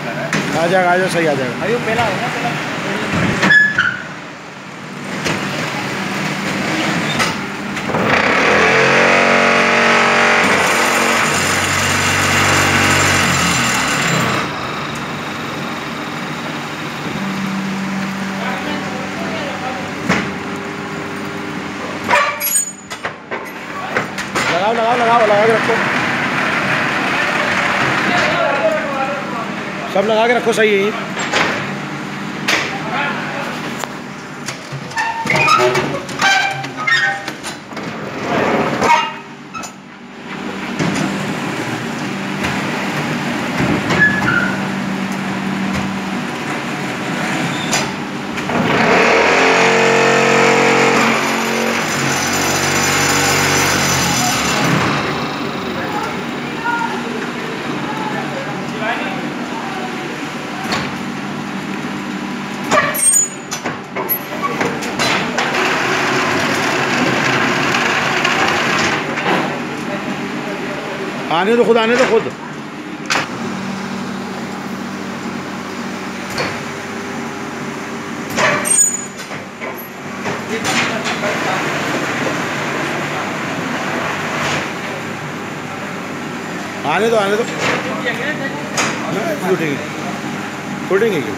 आ जाएगा सही आ जाएगा। अभी पहला होगा पहला। लगाओ लगा के रखो, सब लगा के रखो, सही है। आने दो खुद, आने दो खुद। आने दो आने दो, फूटेंगे क्यों?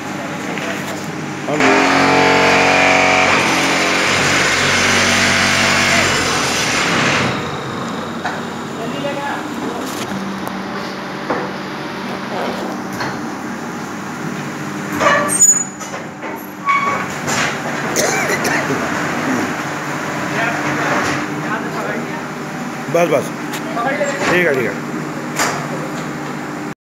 बस बस, ठीक है ठीक है।